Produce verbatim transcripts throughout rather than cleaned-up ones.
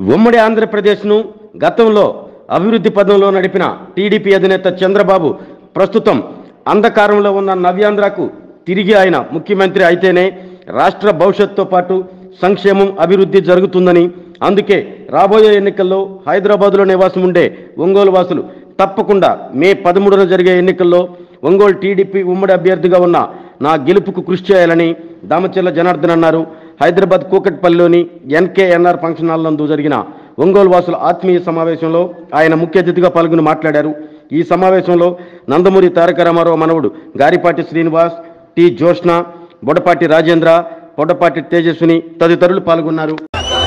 ఉమ్మడి ఆంధ్రప్రదేశ్ను గతంలో అభివృద్ధి పదంలో నడిపిన టీడీపీ అధినేత చంద్రబాబు ప్రస్తుతం అంధకారంలో ఉన్న నవ్యాంధ్రకు తిరిగి ఆయన ముఖ్యమంత్రి అయితేనే రాష్ట్ర భవిష్యత్తుతో పాటు సంక్షేమం అభివృద్ధి జరుగుతుందని, అందుకే రాబోయే ఎన్నికల్లో హైదరాబాద్లో నివాసం ఉండే ఒంగోలు వాసులు తప్పకుండా మే పదమూడున జరిగే ఎన్నికల్లో ఒంగోలు టీడీపీ ఉమ్మడి అభ్యర్థిగా ఉన్న నా గెలుపుకు కృషి చేయాలని దామచర్ల జనార్దన్ అన్నారు. హైదరాబాద్ కూకట్పల్లిలోని ఎన్కేఎన్ఆర్ ఫంక్షన్ హాల్ నందు జరిగిన ఒంగోలు వాసుల ఆత్మీయ సమావేశంలో ఆయన ముఖ్య అతిథిగా పాల్గొని మాట్లాడారు. ఈ సమావేశంలో నందమూరి తారక రామారావు మనవడు గారిపాటి శ్రీనివాస్, టి జోష్న, బొడపాటి రాజేంద్ర, పొడపాటి తేజస్విని తదితరులు పాల్గొన్నారు.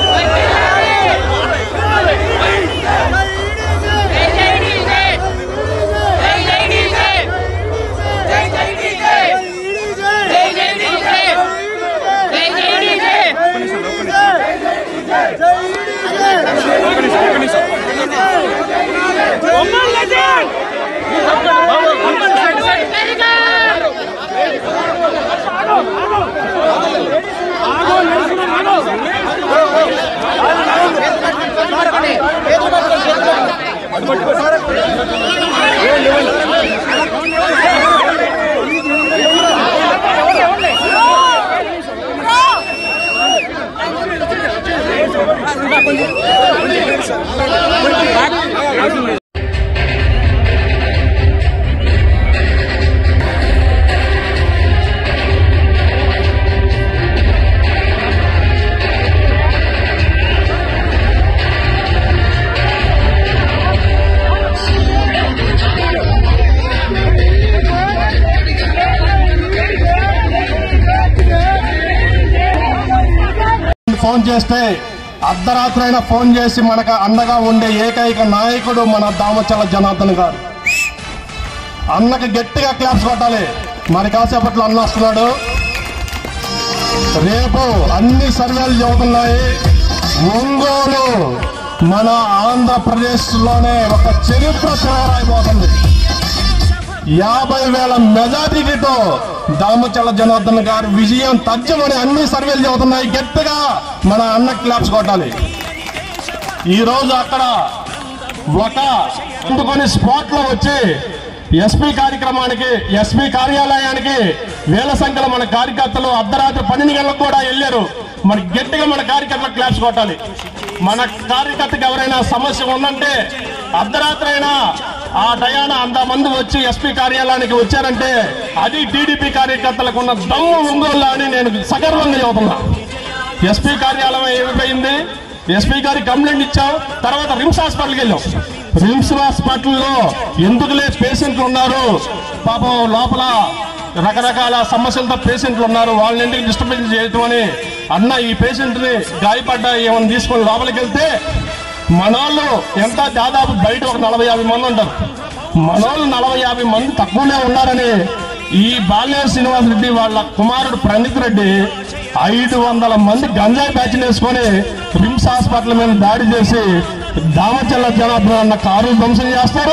ఫోన్ చేస్తే అర్ధరాత్రి అయినా ఫోన్ చేసి మనకు అండగా ఉండే ఏకైక నాయకుడు మన దామచర్ల జనార్దన్ గారు. అన్నకి గట్టిగా క్లాప్స్ కొట్టాలి. మరి కాసేపట్లో అన్న వస్తున్నాడు. రేపు అన్ని సర్వేలు చెబుతున్నాయి, ఒంగోలు మన ఆంధ్రప్రదేశ్ లోనే ఒక చరిత్ర రాయిపోతుంది. యాభై వేల మెజారిటీతో దామచర్ల జనార్దన్ గారు విజయం తథ్యమని అన్ని సర్వేలు చెబుతున్నాయి. గట్టిగా మన అన్న క్లాప్స్ కొట్టాలి. ఈరోజు అక్కడ ఒక అందుకొని స్పాట్ లో వచ్చి ఎస్పీ కార్యక్రమానికి ఎస్పీ కార్యాలయానికి వేల సంఖ్యలో మన కార్యకర్తలు అర్ధరాత్రి పన్నెండు గంటలకు కూడా వెళ్ళారు. మరి గట్టిగా మన కార్యకర్తలకు క్లాప్స్ కొట్టాలి. మన కార్యకర్తకు ఎవరైనా సమస్య ఉందంటే అర్ధరాత్రి అయినా ఆ టయాన అంతమంది వచ్చి ఎస్పీ కార్యాలయానికి వచ్చారంటే అది టీడీపీ కార్యకర్తలకు ఉన్న దమ్ము ఒంగోలు అని నేను సగర్వంగా చెబుతున్నా. ఎస్పీ కార్యాలయం ఏమైపోయింది, ఎస్పీ గారికి కంప్లైంట్ ఇచ్చాం. తర్వాత రిమ్స్ హాస్పిటల్కి వెళ్ళాం. రిమ్స్ హాస్పిటల్లో ఎందుకులే పేషెంట్లు ఉన్నారు, పాపం లోపల రకరకాల సమస్యలతో పేషెంట్లు ఉన్నారు, వాళ్ళని ఎందుకు డిస్టర్బెన్స్ చేయటం అని అన్న ఈ పేషెంట్ని గాయపడ్డ ఏమైనా తీసుకొని లోపలికి వెళ్తే మనోళ్ళు ఎంత దాదాపు బయట ఒక నలభై యాభై మంది ఉంటారు. మనోళ్ళు నలభై యాభై మంది తక్కువనే ఉన్నారని ఈ బాలినేని శ్రీనివాస్ రెడ్డి వాళ్ళ కుమారుడు ప్రణీత్ రెడ్డి ఐదు వందల మంది గంజాయి బ్యాచ్ వేసుకొని రిమ్స్ హాస్పిటల్ మీద దాడి చేసి దామచర్ల జనార్దన్ అన్న కారు ధ్వంసం చేస్తారు,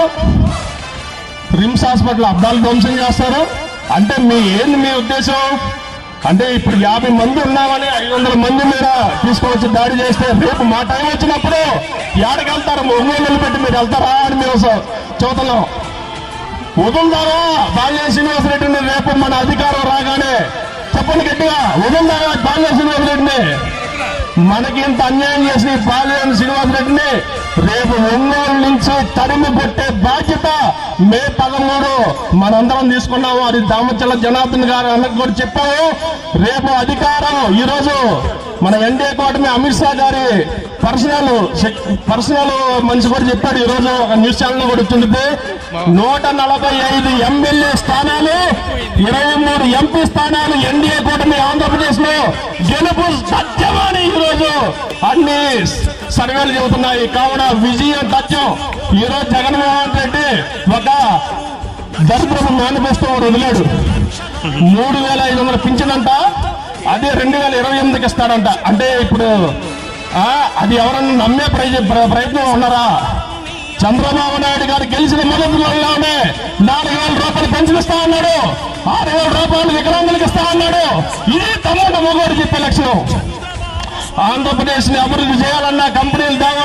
రిమ్స్ హాస్పిటల్ అద్దాలు ధ్వంసం చేస్తారు. అంటే మీ ఏంది మీ ఉద్దేశం? అంటే ఇప్పుడు యాభై మంది ఉన్నామని ఐదు వందల మంది మీద తీసుకొచ్చి దాడి చేస్తే రేపు మా టైం వచ్చినప్పుడు ఏడకి వెళ్తారు, ఒంగోలు పెట్టి మీరు వెళ్తారా అని మేము చూస్తున్నాం. వదులుతారా బాలినేని శ్రీనివాస్ రెడ్డిని? రేపు మన అధికారం రాగానే చెప్పండి గట్టిగా, వదులుతారా బాలినేని శ్రీనివాస్ రెడ్డిని? మనకి ఇంత అన్యాయం చేసి బాలినేని శ్రీనివాస్ రెడ్డిని రేపు ఒంగోలు నుంచి తరిమి కొట్టే బాధ్యత మే పదమూడు మనందరం తీసుకున్నాము. అది దామచర్ల జనార్దన్ గారు అన్నకు కూడా చెప్పాము. రేపు అధికారం ఈరోజు మన ఎన్డీఏ కూటమి అమిత్ షా గారి పర్సనల్ పర్సనల్ మనిషి కూడా చెప్పాడు. ఈ రోజు ఒక న్యూస్ ఛానల్ కూడా వచ్చింది, నూట నలభై ఐదు ఎమ్మెల్యే స్థానాలు, ఇరవై మూడు ఎంపీ స్థానాలు ఎన్డీఏ కూటమి ఆంధ్రప్రదేశ్ లో గెలుపు సత్యమని ఈరోజు అన్ని సర్వేలు చెబుతున్నాయి. కావున విజయం తథ్యం. ఈరోజు జగన్మోహన్ రెడ్డి ఒక దరిద్రపు మేనిఫెస్టో వదిలాడు. మూడు వేల ఐదు వందల పింఛనంట, అదే రెండు వేల ఇరవై ఎనిమిదికి ఇస్తాడంట. అంటే ఇప్పుడు అది ఎవరన్నా నమ్మే ప్రయత్నం ఉన్నారా? చంద్రబాబు నాయుడు గారు గెలిచిన మొదటిలోనే నాలుగు వేల రూపాయలు పెంచుకిస్తా అన్నాడు, ఆరు వేల రూపాయలు వికలాంగులకు ఇస్తా అన్నాడు. ఇది తమ మొగోడు చెప్పే లక్ష్యం. ఆంధ్రప్రదేశ్ ని అభివృద్ధి చేయాలన్నా, కంపెనీలు తేవాలన్నా,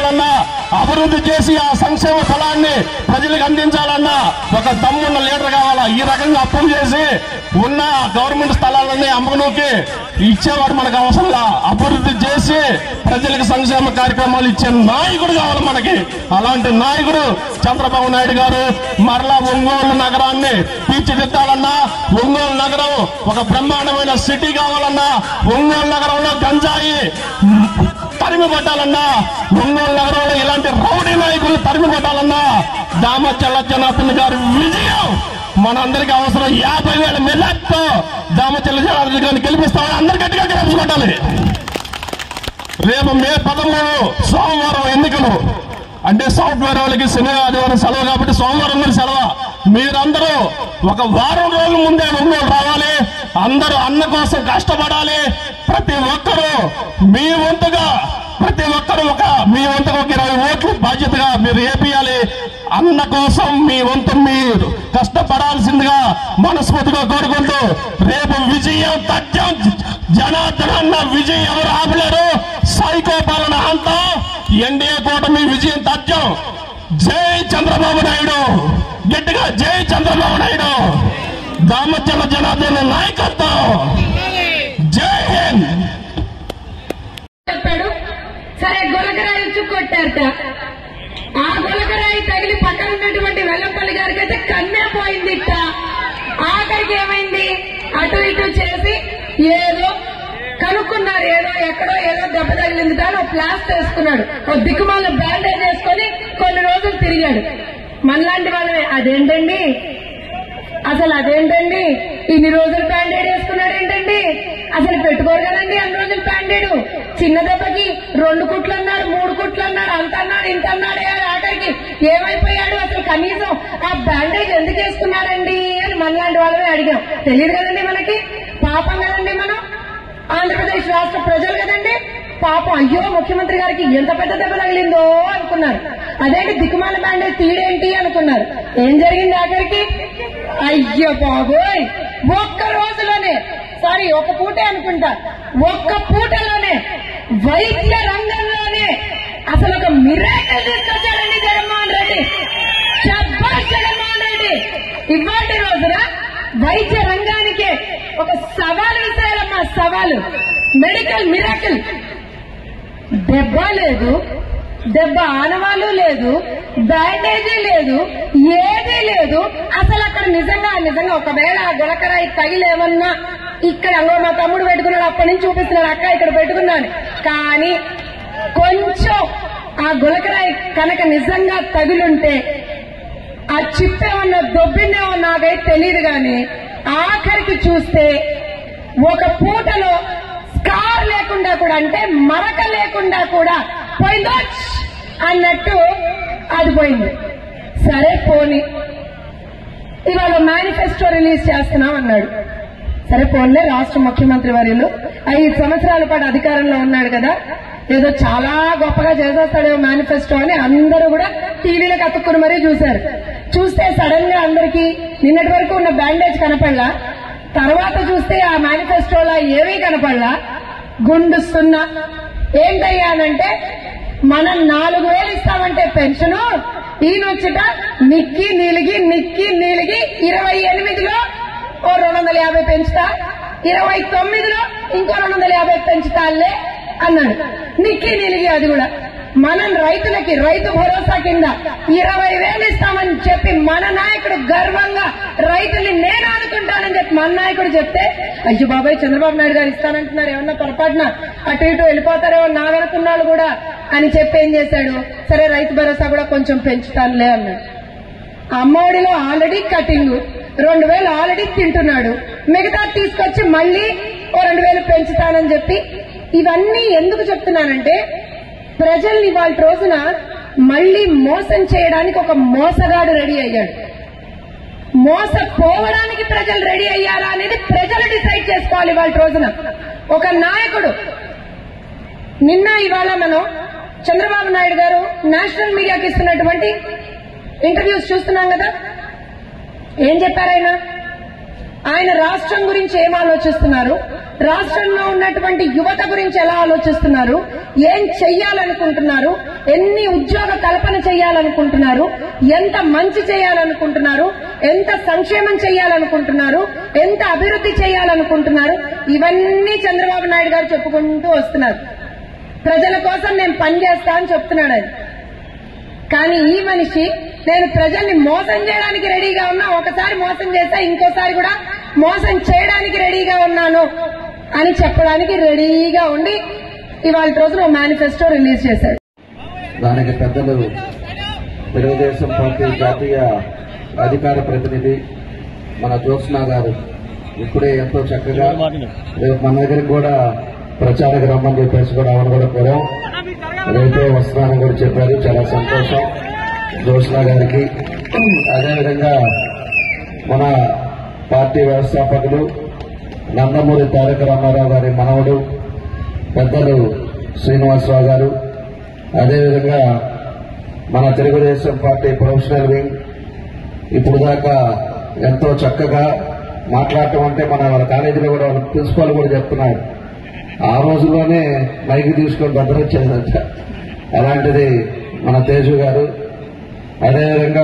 అభివృద్ధి చేసి ఆ సంక్షేమ ఫలాన్ని ప్రజలకు అందించాలన్నా ఒక దమ్మున్న లీడర్ కావాలా. ఈ రకంగా అప్పులు చేసి ఉన్న గవర్నమెంట్ స్థలాలన్నీ అమ్మనూకి ఇచ్చేవాడు మనకు అవసరంలా. అభివృద్ధి చేసి ప్రజలకు సంక్షేమ కార్యక్రమాలు ఇచ్చే నాయకుడు కావాలి మనకి. అలాంటి నాయకుడు చంద్రబాబు నాయుడు గారు. మరలా ఒంగోలు నగరాన్ని తీర్చిదిద్దాలన్నా, ఒంగోలు నగరం ఒక బ్రహ్మాండమైన సిటీ కావాలన్నా, ఒంగోలు నగరంలో గంజాయి తరిమి కొట్టాలన్నా, ఒంగోలు నగరంలో ఇలాంటి రౌడీ నాయకులు తరిమి కొట్టాలన్నా దామచర్ల జనార్దన్ గారి విజయం మనందరికీ అవసరం. యాభై వేల మెజార్టీతో దామచర్ల జనార్దన్ గారిని గెలిపిస్తామని అందరు గట్టిగా గెలిపించుకోవాలి. రేపు మే పదమూడు సోమవారం ఎన్నికలు అంటే సాఫ్ట్వేర్ వాళ్ళకి శని ఆదివారం సెలవు కాబట్టి సోమవారం కూడా సెలవు. మీరందరూ ఒక వారం రోజుల ముందే ఒంగోలు రావాలి. అందరూ అన్న కోసం కష్టపడాలి. ప్రతి ఒక్కరూ మీ వంతుగా ప్రతి ఒక్కరూ ఒక మీ వంతుగా ఒక ఇరవై ఓట్లు బాధ్యతగా మీరు వేపియాలి. అన్న కోసం మీ వంతు మీరు కష్టపడాల్సిందిగా మనస్ఫూర్తిగా కోరుకుంటూ రేపు విజయం తథ్యం. జనార్దన్ అన్న విజయం ఎవరు ఆపలేరు. సైకో పాలన అంతా ఎన్డీఏ కూటమి విజయం తథ్యం. జై చంద్రబాబు నాయుడు. గట్టిగా జై చంద్రబాబు నాయుడు. దామచర్ల జనార్దన్ నాయకత్వం. జై హింద్. సరే గులకరాయి చుక్కొట్టారట. ఆ గులకరాయి తగిలి పక్కన ఉన్నటువంటి వెల్లంపల్లి గారికి అయితే కన్నే పోయింది. ఇట్ట ఆఖరికి ఏమైంది, అటు ఇటు చేసి ఏదో కనుక్కున్నారు. ఏదో ఎక్కడో ఏదో దెబ్బ తగిలింది కానీ ఒక ప్లాస్టర్ వేసుకున్నాడు. ఒక దిక్కుమాల బ్యాండేజ్ వేసుకొని కొన్ని రోజులు తిరిగాడు. మనలాంటి వాళ్ళమే అదేంటండి అసలు అదేంటండి ఇన్ని రోజులు బ్యాండేడ్ వేసుకున్నాడు ఏంటండి, అసలు పెట్టుకోరు కదండి అన్ని రోజులు బ్యాండేడు. చిన్న దెబ్బకి రెండు కుట్లు అన్నాడు, మూడు కుట్లు అన్నాడు, అంత అన్నాడు, ఇంత అన్నాడు. ఆఖరికి ఏమైపోయాడు అసలు, కనీసం ఆ బ్యాండేజ్ ఎందుకు వేసుకున్నారండి అని మనలాంటి వాళ్ళమే అడిగాం. తెలియదు కదండి మనకి, పాపం కదండి మనం ఆంధ్రప్రదేశ్ రాష్ట్ర ప్రజలు కదండి పాపం. అయ్యో ముఖ్యమంత్రి గారికి ఎంత పెద్ద దెబ్బ తగిలిందో అనుకున్నారు. అదేంటి దిక్కుమాల బ్యాండేజ్ తీడేంటి అనుకున్నారు. ఏం జరిగింది ఆఖరికి, అయ్యో బాబోయ్ ఒక్క రోజులోనే, సారీ ఒక పూటే అనుకుంటా, ఒక్క పూటలోనే వైద్య రంగంలోనే అసలు ఒక మిరాకిల్ తీసుకొచ్చాడండి జగన్మోహన్ రెడ్డి. శభాష్ జగన్మోహన్ రెడ్డి. ఇవాటి రోజున వైద్య రంగానికే ఒక సవాలు విసిరారమ్మా, సవాలు. Medical miracle. దెబ్బ లేదు, దెబ్బ ఆనవాళ్ళు లేదు, బ్యాండేజీ లేదు, ఏదీ లేదు. అసలు అక్కడ నిజంగా నిజంగా ఒకవేళ ఆ గులకరాయి తగిలేమన్నా ఇక్కడ అంగో మా తమ్ముడు పెట్టుకున్నాడు, అప్పటి నుంచి చూపిస్తున్నాడు అక్క ఇక్కడ పెట్టుకున్నాను. కానీ కొంచెం ఆ గులకరాయి కనుక నిజంగా తగిలుంటే ఆ చిప్పేమన్నా దొబ్బిందేమో నాకైతే తెలియదు. కానీ ఆఖరికి చూస్తే ఒక పూటలో స్కార్ లేకుండా కూడా, అంటే మరక లేకుండా కూడా పోయిందో అన్నట్టు అది పోయింది. సరే పోని ఇవాళ మేనిఫెస్టో రిలీజ్ చేస్తున్నాం అన్నాడు. సరే పోన్లే, రాష్ట్ర ముఖ్యమంత్రి వర్యులు ఐదు సంవత్సరాల పాటు అధికారంలో ఉన్నాడు కదా, ఏదో చాలా గొప్పగా చేసేస్తాడేమో మేనిఫెస్టో అని అందరూ కూడా టీవీలకు అతుక్కుని మరీ చూశారు. చూస్తే సడన్ గా అందరికీ నిన్నటి వరకు ఉన్న బ్యాండేజ్ కనపడలా, తర్వాత చూస్తే ఆ మేనిఫెస్టోలో ఏమీ కనపడలా, గుండు సున్నా. ఏంటయ్యానంటే మనం నాలుగు వేలు ఇస్తామంటే పెన్షను, ఈయనొచ్చుట నిక్కి నీలిగి నిక్కి నీలిగి ఇరవై ఎనిమిదిలో ఓ రెండు వందల యాభై పెంచుతా, ఇరవై తొమ్మిదిలో ఇంకో రెండు వందల యాభై పెంచుతాలే అన్నాడు. నిక్కి నీలిగి అది కూడా. మనం రైతులకి రైతు భరోసా కింద ఇరవై వేలు ఇస్తామని చెప్పి మన నాయకుడు గర్వంగా రైతుల్ని నేను ఆదుకుంటానని చెప్పి మన నాయకుడు చెప్తే, అయ్యో బాబాయ్ చంద్రబాబు నాయుడు గారు ఇస్తానంటున్నారు, ఏమన్నా పొరపాటున అటు ఇటు వెళ్ళిపోతారేమో నా వెనుకున్నాడు కూడా అని చెప్పి ఏం చేశాడు, సరే రైతు భరోసా కూడా కొంచెం పెంచుతానులే అన్నాడు. అమ్మఒడిలో ఆల్రెడీ కటింగ్, రెండు వేలు ఆల్రెడీ తింటున్నాడు, మిగతా తీసుకొచ్చి మళ్లీ ఓ రెండు వేలు పెంచుతానని చెప్పి. ఇవన్నీ ఎందుకు చెప్తున్నానంటే ప్రజల్ని ఇవాళ రోజున మళ్లీ మోసం చేయడానికి ఒక మోసగాడు రెడీ అయ్యాడు. మోసపోవడానికి ప్రజలు రెడీ అయ్యారా అనేది ప్రజలు డిసైడ్ చేసుకోవాలి. ఇవాళ రోజున ఒక నాయకుడు, నిన్న ఇవాళ మనం చంద్రబాబు నాయుడు గారు నేషనల్ మీడియాకి ఇస్తున్నటువంటి ఇంటర్వ్యూస్ చూస్తున్నాం కదా, ఏం చెప్పారు ఆయన? ఆయన రాష్ట్రం గురించి ఏం ఆలోచిస్తున్నారు, రాష్ట్రంలో ఉన్నటువంటి యువత గురించి ఎలా ఆలోచిస్తున్నారు, ఏం చెయ్యాలనుకుంటున్నారు, ఎన్ని ఉద్యోగ కల్పన చేయాలనుకుంటున్నారు, ఎంత మంచి చేయాలనుకుంటున్నారు, ఎంత సంక్షేమం చేయాలనుకుంటున్నారు, ఎంత అభివృద్ధి చేయాలనుకుంటున్నారు, ఇవన్నీ చంద్రబాబు నాయుడు గారు చెప్పుకుంటూ వస్తున్నారు. ప్రజల కోసం నేను పనిచేస్తా అని చెప్తున్నాడు ఆయన. కానీ ఈ మనిషి నేను ప్రజల్ని మోసం చేయడానికి రెడీగా ఉన్నా, ఒకసారి మోసం చేస్తా ఇంకోసారి కూడా మోసం చేయడానికి రెడీగా ఉన్నాను అని చెప్పడానికి రెడీగా ఉండి ఇవాళ రోజున మేనిఫెస్టో రిలీజ్ చేశారు. దానికి పెద్దలు తెలుగుదేశం పార్టీ జాతీయ అధికార ప్రతినిధి మన జ్యోత్స్నా గారు ఇప్పుడే ఎంతో చక్కగా రేపు మన దగ్గరికి కూడా ప్రచారకు రమ్మని చెప్పేసి కూడా ఆవిడ కూడా కోరాం. రేపే వస్తున్నారని కూడా చెప్పారు. చాలా సంతోషం జ్యోత్స్నా గారికి. అదేవిధంగా మన పార్టీ వ్యవస్థాపకులు నందమూరి తారక రామారావు గారి మనవడు పెద్దలు శ్రీనివాసరావు గారు, అదేవిధంగా మన తెలుగుదేశం పార్టీ ప్రొఫెషనల్ వింగ్ ఇప్పుడు దాకా ఎంతో చక్కగా మాట్లాడటం అంటే మన వాళ్ళ కాలేజీలో కూడా వాళ్ళ ప్రిన్సిపాల్ కూడా చెప్తున్నాడు, ఆ రోజుల్లోనే మైకి తీసుకొని భద్రొచ్చేదంట. అలాంటిది మన తేజు గారు. అదేవిధంగా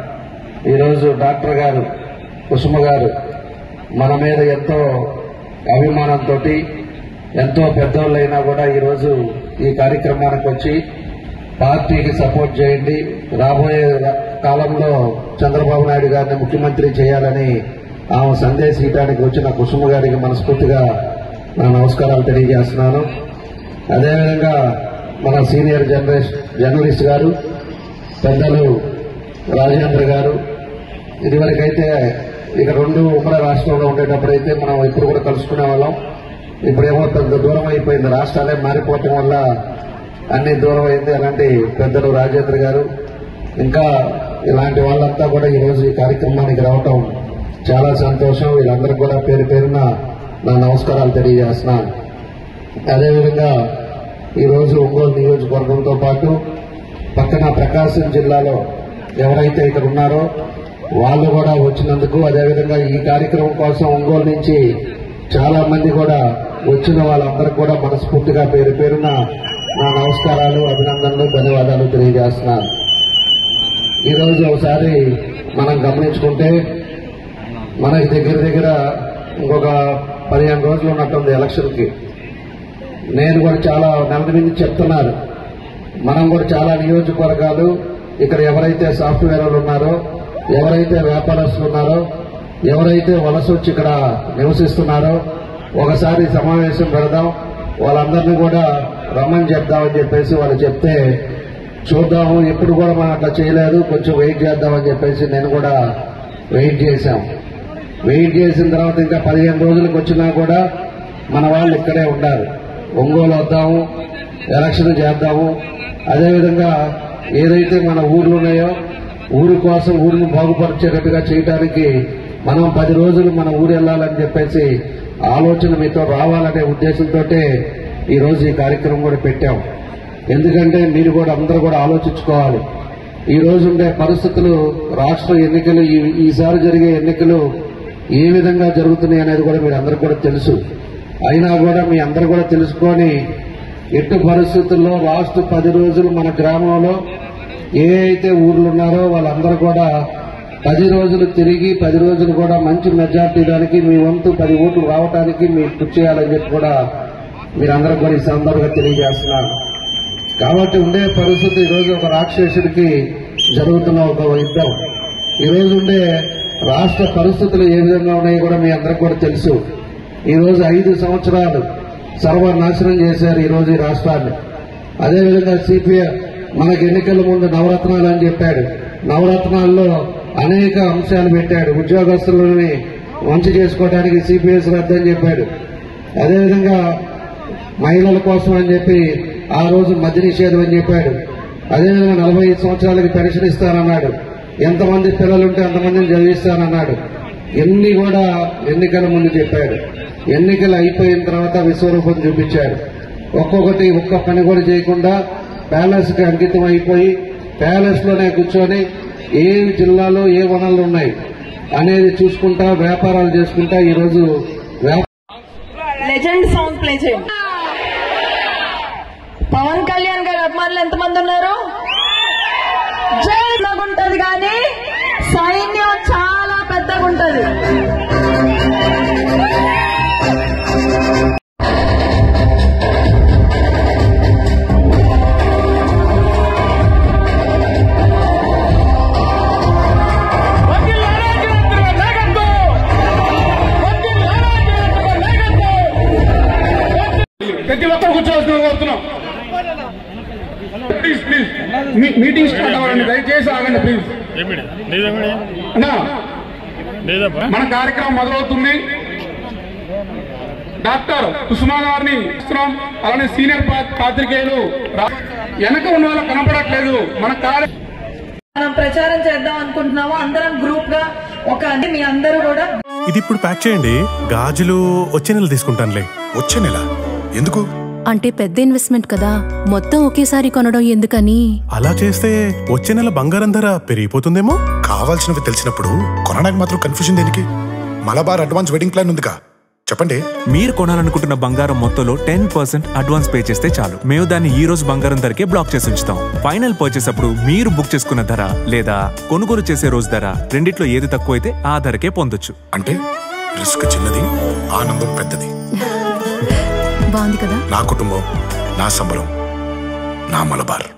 ఈరోజు డాక్టర్ గారు కుసుమ గారు మన మీద ఎంతో అభిమానంతో ఎంతో పెద్దోళ్ళైనా కూడా ఈరోజు ఈ కార్యక్రమానికి వచ్చి పార్టీకి సపోర్ట్ చేయండి, రాబోయే కాలంలో చంద్రబాబు నాయుడు గారిని ముఖ్యమంత్రి చేయాలని ఆమె సందేశం ఇవ్వడానికి వచ్చిన కుసుమ గారికి మనస్ఫూర్తిగా నా నమస్కారాలు తెలియజేస్తున్నాను. అదేవిధంగా మన సీనియర్ జర్నలిస్ట్ జర్నలిస్ట్ గారు పెద్దలు రాజేంద్ర గారు, ఇదివరకైతే ఇక రెండు ఉమ్మడి రాష్ట్రంలో ఉండేటప్పుడైతే మనం ఇప్పుడు కూడా కలుసుకునే వాళ్ళం. ఇప్పుడేమో పెద్ద దూరం అయిపోయింది, రాష్ట్రాలే మారిపోవటం వల్ల అన్ని దూరం అయింది. అలాంటి పెద్దలు రాజేంద్ర గారు ఇంకా ఇలాంటి వాళ్ళంతా కూడా ఈరోజు ఈ కార్యక్రమానికి రావటం చాలా సంతోషం. వీళ్ళందరికీ కూడా పేరు పేరున నా నమస్కారాలు తెలియజేస్తున్నాను. అదేవిధంగా ఈరోజు ఒంగోలు నియోజకవర్గంతో పాటు పక్కన ప్రకాశం జిల్లాలో ఎవరైతే ఇక్కడ ఉన్నారో వాళ్ళు కూడా వచ్చినందుకు, అదేవిధంగా ఈ కార్యక్రమం కోసం ఒంగోలు నుంచి చాలా మంది కూడా వచ్చిన వాళ్ళందరికీ కూడా మనస్ఫూర్తిగా పేరు పేరున నా నమస్కారాలు, అభినందనలు, ధన్యవాదాలు తెలియజేస్తున్నాను. ఈరోజు ఒకసారి మనం గమనించుకుంటే మనకి దగ్గర దగ్గర ఇంకొక పదిహేను రోజులు ఉన్నట్టుంది ఎలక్షన్కి. నేను కూడా చాలా నెల నుంచి చెప్తున్నారు, మనం కూడా చాలా నియోజకవర్గాలు ఇక్కడ ఎవరైతే సాఫ్ట్వేర్ వాళ్ళు ఉన్నారో, ఎవరైతే వ్యాపారస్తులు ఉన్నారో, ఎవరైతే వలస వచ్చి ఇక్కడ నివసిస్తున్నారో ఒకసారి సమావేశం పెడదాం, వాళ్ళందరినీ కూడా రమ్మని చెప్దామని చెప్పేసి వాళ్ళు చెప్తే చూద్దాము. ఎప్పుడు కూడా మనం అట్లా చేయలేదు, కొంచెం వెయిట్ చేద్దామని చెప్పేసి నేను కూడా వెయిట్ చేశాం. వెయిట్ చేసిన తర్వాత ఇంకా పదిహేను రోజులకు వచ్చినా కూడా మన వాళ్ళు ఇక్కడే ఉండారు. ఒంగోలు వద్దాము, ఎలక్షన్ చేద్దాము. అదేవిధంగా ఏదైతే మన ఊర్లు ఉన్నాయో ఊరి కోసం ఊరిని బాగుపరిచేటట్టుగా చేయడానికి మనం పది రోజులు మన ఊరు వెళ్లాలని చెప్పేసి ఆలోచన మీతో రావాలనే ఉద్దేశంతో ఈ రోజు ఈ కార్యక్రమం కూడా పెట్టాం. ఎందుకంటే మీరు కూడా అందరూ కూడా ఆలోచించుకోవాలి. ఈ రోజు ఉండే పరిస్థితులు, రాష్ట్ర ఎన్నికలు, ఈసారి జరిగే ఎన్నికలు ఏ విధంగా జరుగుతున్నాయి అనేది కూడా మీరు అందరూ కూడా తెలుసు. అయినా కూడా మీ అందరూ కూడా తెలుసుకొని ఎట్టి పరిస్థితుల్లో లాస్ట్ పది రోజులు మన గ్రామంలో ఏ అయితే ఊర్లు ఉన్నారో వాళ్ళందరూ కూడా పది రోజులు తిరిగి పది రోజులు కూడా మంచి మెజార్టీ దానికి మీ వంతు పది ఓట్లు రావడానికి మీరు కృషి చేయాలని చెప్పి కూడా మీరందరూ కూడా ఈ సందర్భంగా తెలియజేస్తున్నారు. కాబట్టి ఉండే పరిస్థితి ఈరోజు ఒక రాక్షసుడికి జరుగుతున్న ఒక యుద్ధం. ఈరోజు ఉండే రాష్ట్ర పరిస్థితులు ఏ విధంగా ఉన్నాయో కూడా మీ అందరికీ కూడా తెలుసు. ఈరోజు ఐదు సంవత్సరాలు సర్వనాశనం చేశారు ఈరోజు ఈ రాష్ట్రాన్ని. అదేవిధంగా సిపిఐ మనకు ఎన్నికల ముందు నవరత్నాలు అని చెప్పాడు. నవరత్నాల్లో అనేక అంశాలు పెట్టాడు. ఉద్యోగస్తులని మంచి చేసుకోవడానికి సిపిఎస్ రద్దని చెప్పాడు. అదేవిధంగా మహిళల కోసం అని చెప్పి ఆ రోజు మద్య నిషేధం అని చెప్పాడు. అదేవిధంగా నలభై ఐదు సంవత్సరాలకి పెన్షన్ ఇస్తానన్నాడు. ఎంతమంది పిల్లలుంటే అంతమందిని చదివిస్తానన్నాడు. ఎన్ని కూడా ఎన్నికల ముందు చెప్పాడు. ఎన్నికలు అయిపోయిన తర్వాత విశ్వరూపం చూపించాడు. ఒక్కొక్కటి ఒక్క పని కూడా చేయకుండా ప్యాలెస్ కి అంకితం అయిపోయి ప్యాలెస్ లోనే కూర్చొని ఏ జిల్లాలో ఏ వనరులు ఉన్నాయి అనేది చూసుకుంటా వ్యాపారాలు చేసుకుంటా ఈరోజు లెజెండ్ సాంగ్ ప్లే చేయండి. పవన్ కళ్యాణ్ గారి అభిమానులు ఎంతమంది ఉన్నారు? జైలుగా ఉంటది కానీ సైన్యం చాలా పెద్దగా ఉంటది. ప్రతి ఒక్కరు కూర్చోవలసిన కోరుతున్నాం. ప్లీజ్ ప్లీజ్ మీటింగ్ స్టార్ట్ అవ్వాలండి, దయచేసి ఆగండి ప్లీజ్. మన కార్యక్రమం మొదలవుతుంది. డాక్టర్ కుసుమా గారిని ఇస్తున్నాం. అలానే సీనియర్ పాత్రికేయులు వెనక ఉన్న వాళ్ళు కనపడట్లేదు. మన కార్య మనం ప్రచారం చేద్దాం అనుకుంటున్నాము. అందరం గ్రూప్ గా ఒక మీ అందరూ కూడా ఇది ఇప్పుడు ప్యాక్ చేయండి. గాజులు వచ్చే నెల తీసుకుంటానులే. వచ్చే నెల ఎందుకు? అంటే పెద్ద ఇన్వెస్ట్మెంట్ కదా, మొత్తం ఒకేసారి కొనడం ఎందుకని. అలా చేస్తే వచ్చే నెల బంగారం ధర పెరిగిపోతుందేమో. కావాల్సినవి తెలిసినప్పుడు కొనడానికి మాత్రం కన్ఫ్యూజన్ దేనికి? మలబార్ అడ్వాన్స్ వెడ్డింగ్ ప్లాన్ ఉందిగా, చెప్పండి. మీరు కొనాలనుకుంటున్న బంగారం మొత్తంలో టెన్ పర్సెంట్ అడ్వాన్స్ పే చేస్తే చాలు. మేము దాన్ని ఈ రోజు బంగారం ధరకే బ్లాక్ చేసి ఉంచుతాం. ఫైనల్ పర్చేస్ అప్పుడు మీరు బుక్ చేసుకున్న ధర లేదా కొనుగోలు చేసే రోజు ధర రెండిట్లో ఏది తక్కువైతే ఆ ధరకే పొందొచ్చు. అంటే రిస్క్ చిన్నది, ఆనందం పెద్దది. బాగుంది కదా. నా కుటుంబం, నా సంబరం, నా మలబార్.